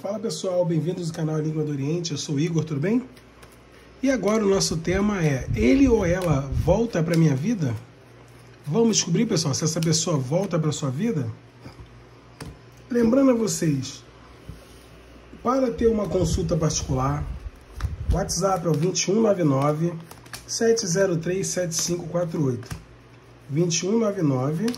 Fala pessoal, bem-vindos ao canal Enigma do Oriente, eu sou o Igor, tudo bem? E agora o nosso tema é: ele ou ela volta para minha vida? Vamos descobrir, pessoal, se essa pessoa volta para sua vida? Lembrando a vocês, para ter uma consulta particular, o WhatsApp é o 2199 703 7548. 2199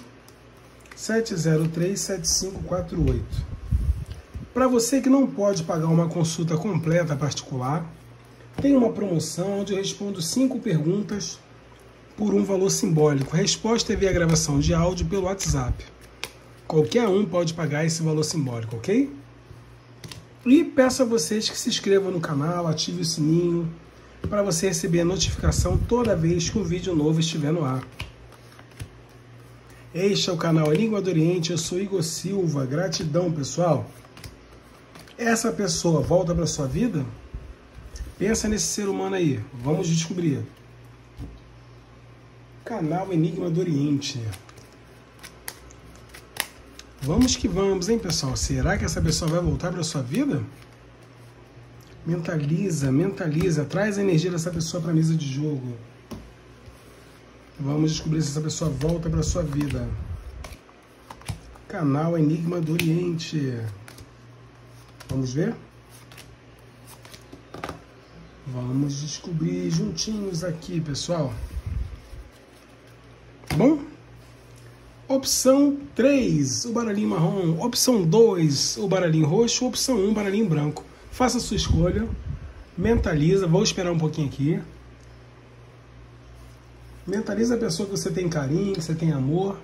703 7548. Para você que não pode pagar uma consulta completa particular, tem uma promoção onde eu respondo 5 perguntas por um valor simbólico. A resposta é via gravação de áudio pelo WhatsApp. Qualquer um pode pagar esse valor simbólico, ok? E peço a vocês que se inscrevam no canal, ative o sininho, para você receber a notificação toda vez que um vídeo novo estiver no ar. Este é o canal Enigma do Oriente, eu sou Igor Silva, gratidão pessoal. Essa pessoa volta para sua vida? Pensa nesse ser humano aí, vamos descobrir. Canal Enigma do Oriente. Vamos que vamos, hein, pessoal? Será que essa pessoa vai voltar para sua vida? Mentaliza, mentaliza, traz a energia dessa pessoa para a mesa de jogo. Vamos descobrir se essa pessoa volta para sua vida. Canal Enigma do Oriente. Vamos ver? Vamos descobrir juntinhos aqui, pessoal. Bom? Opção 3, o baralhinho marrom. Opção 2, o baralhinho roxo. Opção 1, o baralhinho branco. Faça a sua escolha. Mentaliza. Vou esperar um pouquinho aqui. Mentaliza a pessoa que você tem carinho, que você tem amor.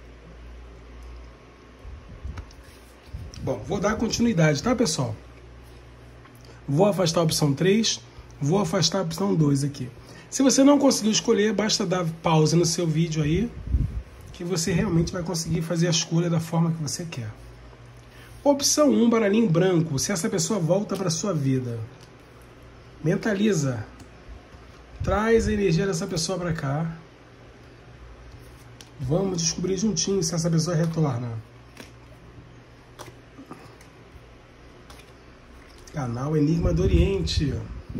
Bom, vou dar continuidade, tá, pessoal? Vou afastar a opção 3, vou afastar a opção 2 aqui. Se você não conseguiu escolher, basta dar pausa no seu vídeo aí, que você realmente vai conseguir fazer a escolha da forma que você quer. Opção 1, baralhinho branco, se essa pessoa volta para sua vida. Mentaliza. Traz a energia dessa pessoa para cá. Vamos descobrir juntinho se essa pessoa retorna. Canal Enigma do Oriente.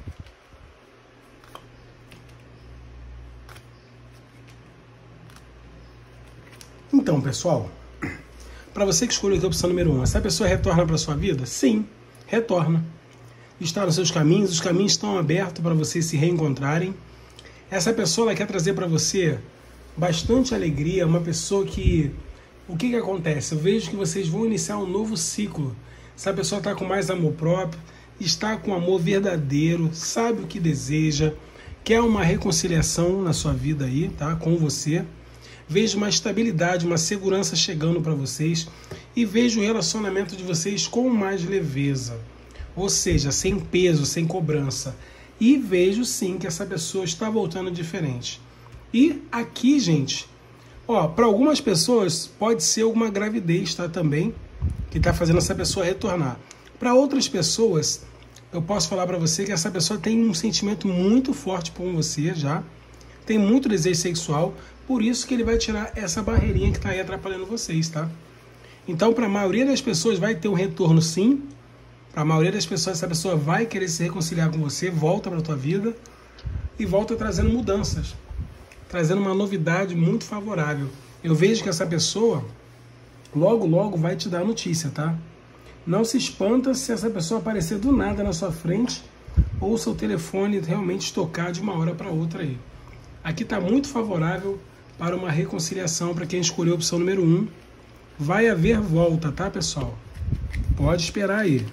Então, pessoal, para você que escolheu a opção número 1, essa pessoa retorna para sua vida? Sim, retorna. Está nos seus caminhos, os caminhos estão abertos para vocês se reencontrarem. Essa pessoa ela quer trazer para você bastante alegria, uma pessoa que... O que acontece? Eu vejo que vocês vão iniciar um novo ciclo. Essa pessoa está com mais amor próprio, está com amor verdadeiro, sabe o que deseja, quer uma reconciliação na sua vida aí, tá? Com você. Vejo uma estabilidade, uma segurança chegando para vocês e vejo o relacionamento de vocês com mais leveza. Ou seja, sem peso, sem cobrança. E vejo sim que essa pessoa está voltando diferente. E aqui, gente, ó, para algumas pessoas pode ser alguma gravidez, tá? Também, que está fazendo essa pessoa retornar. Para outras pessoas, eu posso falar para você que essa pessoa tem um sentimento muito forte por você já. Tem muito desejo sexual, por isso que ele vai tirar essa barreirinha que está aí atrapalhando vocês, tá? Então, para a maioria das pessoas vai ter um retorno sim. Para a maioria das pessoas, essa pessoa vai querer se reconciliar com você, volta para a tua vida e volta trazendo mudanças, trazendo uma novidade muito favorável. Eu vejo que essa pessoa logo, logo vai te dar notícia, tá? Não se espanta se essa pessoa aparecer do nada na sua frente ou seu telefone realmente tocar de uma hora para outra aí. Aqui está muito favorável para uma reconciliação para quem escolheu a opção número 1. Vai haver volta, tá, pessoal? Pode esperar aí.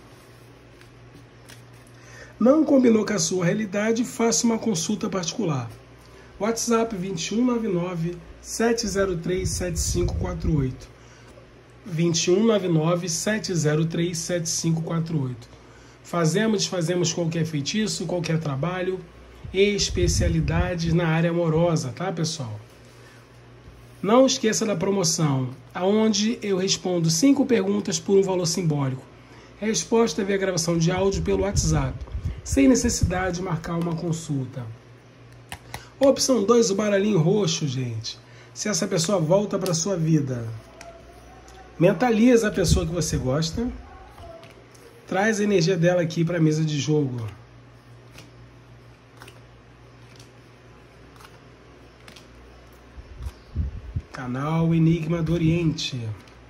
Não combinou com a sua realidade? Faça uma consulta particular. WhatsApp 2199 703 7548. 2199 703 7548. Desfazemos qualquer feitiço, qualquer trabalho, especialidades na área amorosa, tá, pessoal? Não esqueça da promoção, onde eu respondo 5 perguntas por um valor simbólico. A resposta é via gravação de áudio pelo WhatsApp, sem necessidade de marcar uma consulta. Opção 2, o baralhinho roxo, gente. Se essa pessoa volta para sua vida. Mentaliza a pessoa que você gosta. Traz a energia dela aqui para a mesa de jogo. Canal Enigma do Oriente.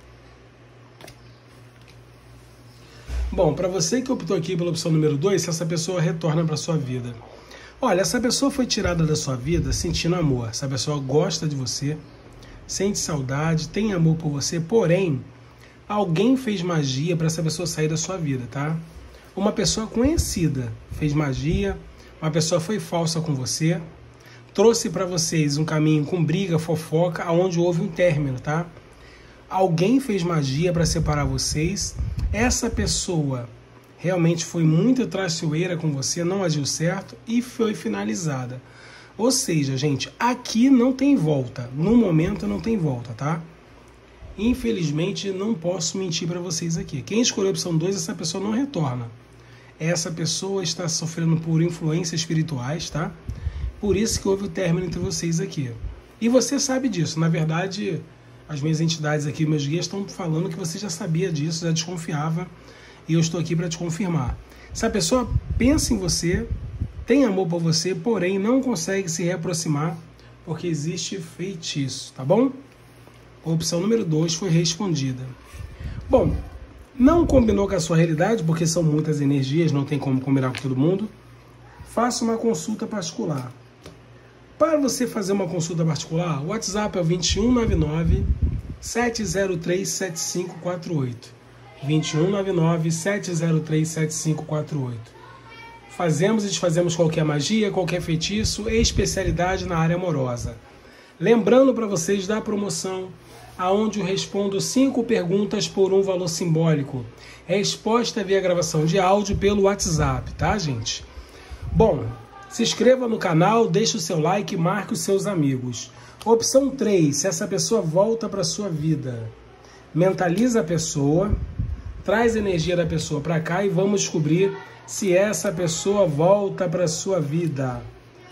Bom, para você que optou aqui pela opção número 2, se essa pessoa retorna para sua vida. Olha, essa pessoa foi tirada da sua vida sentindo amor. Essa pessoa gosta de você, sente saudade, tem amor por você, porém, alguém fez magia para essa pessoa sair da sua vida, tá? Uma pessoa conhecida fez magia, uma pessoa foi falsa com você, trouxe para vocês um caminho com briga, fofoca, aonde houve um término, tá? Alguém fez magia para separar vocês. Essa pessoa realmente foi muito traiçoeira com você, não agiu certo e foi finalizada. Ou seja, gente, aqui não tem volta. No momento não tem volta, tá? Infelizmente, não posso mentir para vocês aqui. Quem escolheu a opção 2, essa pessoa não retorna. Essa pessoa está sofrendo por influências espirituais, tá? Por isso que houve o término entre vocês aqui. E você sabe disso. Na verdade, as minhas entidades aqui, meus guias, estão falando que você já sabia disso, já desconfiava. E eu estou aqui para te confirmar. Essa pessoa pensa em você, tem amor por você, porém não consegue se reaproximar porque existe feitiço, tá bom? A opção número 2 foi respondida. Bom, não combinou com a sua realidade, porque são muitas energias, não tem como combinar com todo mundo. Faça uma consulta particular. Para você fazer uma consulta particular, o WhatsApp é o 2199 703 7548. 2199 703 7548. Fazemos e desfazemos qualquer magia, qualquer feitiço, especialidade na área amorosa. Lembrando para vocês da promoção, aonde eu respondo 5 perguntas por um valor simbólico. Resposta via gravação de áudio pelo WhatsApp, tá, gente? Bom, se inscreva no canal, deixe o seu like e marque os seus amigos. Opção 3, se essa pessoa volta para a sua vida. Mentaliza a pessoa, traz a energia da pessoa para cá e vamos descobrir se essa pessoa volta para a sua vida.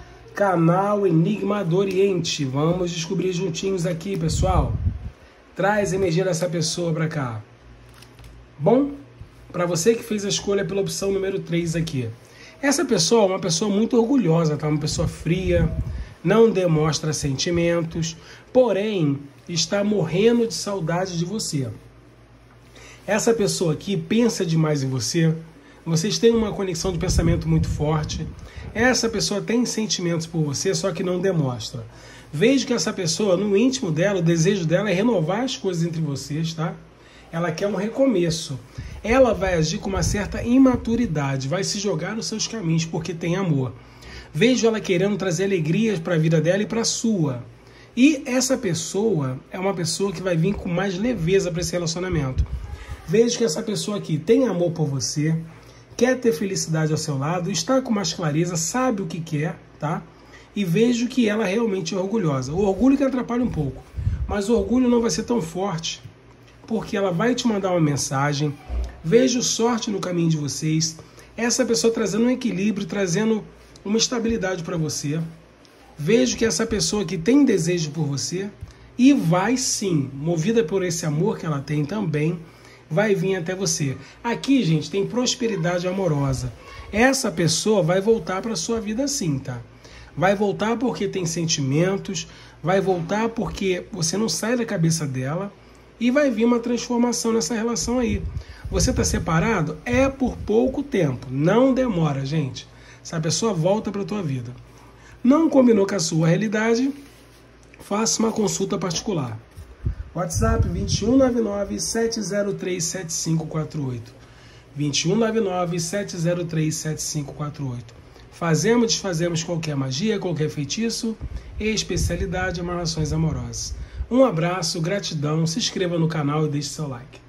Canal Enigma do Oriente. Vamos descobrir juntinhos aqui, pessoal. Traz a energia dessa pessoa para cá. Bom, para você que fez a escolha pela opção número 3 aqui. Essa pessoa é uma pessoa muito orgulhosa, tá? Uma pessoa fria, não demonstra sentimentos, porém está morrendo de saudade de você. Essa pessoa aqui pensa demais em você, vocês têm uma conexão de pensamento muito forte. Essa pessoa tem sentimentos por você, só que não demonstra. Vejo que essa pessoa, no íntimo dela, o desejo dela é renovar as coisas entre vocês, tá? Ela quer um recomeço. Ela vai agir com uma certa imaturidade, vai se jogar nos seus caminhos porque tem amor. Vejo ela querendo trazer alegrias para a vida dela e para a sua. E essa pessoa é uma pessoa que vai vir com mais leveza para esse relacionamento. Vejo que essa pessoa aqui tem amor por você, quer ter felicidade ao seu lado, está com mais clareza, sabe o que quer, tá? E vejo que ela realmente é orgulhosa. O orgulho que atrapalha um pouco, mas o orgulho não vai ser tão forte, porque ela vai te mandar uma mensagem. Vejo sorte no caminho de vocês. Essa pessoa trazendo um equilíbrio, trazendo uma estabilidade para você. Vejo que essa pessoa aqui tem desejo por você e vai sim, movida por esse amor que ela tem também, vai vir até você. Aqui, gente, tem prosperidade amorosa. Essa pessoa vai voltar para a sua vida sim, tá? Vai voltar porque tem sentimentos, vai voltar porque você não sai da cabeça dela e vai vir uma transformação nessa relação aí. Você está separado? É por pouco tempo, não demora, gente. Essa pessoa volta para a tua vida. Não combinou com a sua realidade? Faça uma consulta particular. WhatsApp 2199 703 7548. 2199 703 7548. Fazemos e desfazemos qualquer magia, qualquer feitiço e especialidade em relações amorosas. Um abraço, gratidão, se inscreva no canal e deixe seu like.